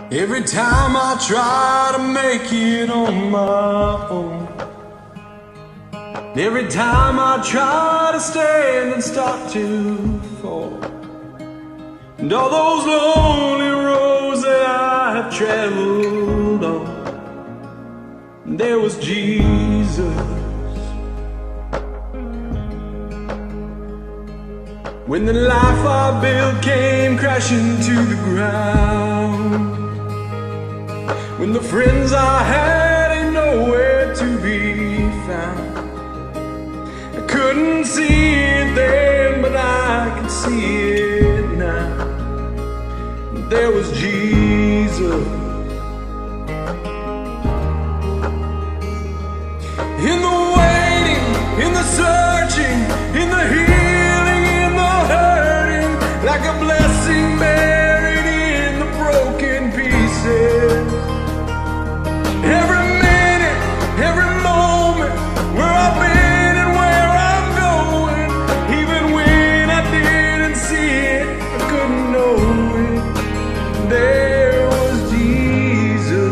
Every time I try to make it on my own, every time I try to stand and start to fall, and all those lonely roads that I have traveled on, there was Jesus. When the life I built came crashing to the ground, when the friends I had ain't nowhere to be found, I couldn't see it then, but I can see it now. There was Jesus. In the waiting, in the searching, in the healing, in the hurting, like a blessing buried in the broken pieces. Every minute, every moment, where I've been and where I'm going, even when I didn't see it, I couldn't know it. There was Jesus.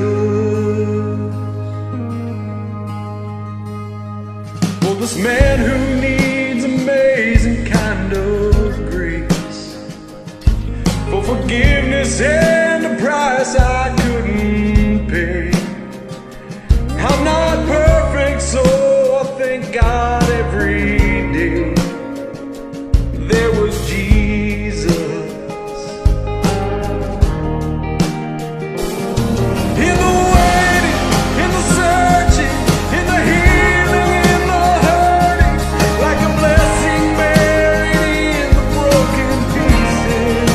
Well, this man who needs amazing kind of grace, for forgiveness and a price I couldn't pay. I'm not perfect, so I thank God every day. There was Jesus. In the waiting, in the searching, in the healing, in the hurting, like a blessing buried in the broken pieces.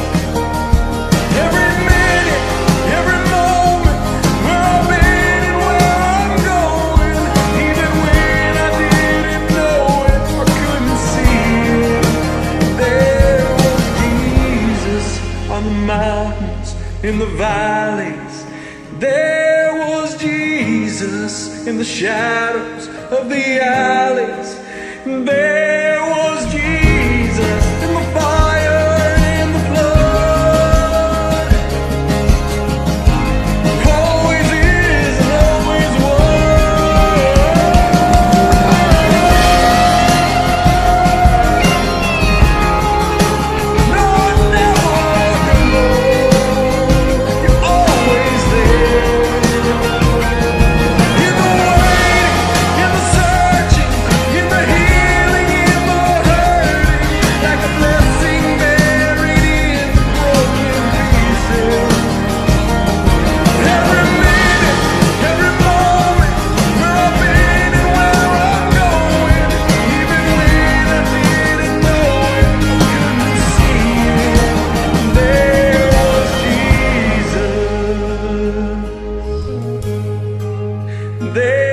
Every minute, every moment, where I've been and where I'm going, even when I didn't know it, I couldn't see it. There was Jesus on the mountains, in the valleys. There was Jesus in the shadows of the alleys. There was Jesus in the fire and in the flood. Always is and always was. No, never alone. You're always there. In the waiting, in the searching, in the healing, in the hurting, like a blessing buried in the broken pieces. Every minute, every moment, where I've been and where I'm going, even when I didn't know it, I couldn't see it. There was Jesus. There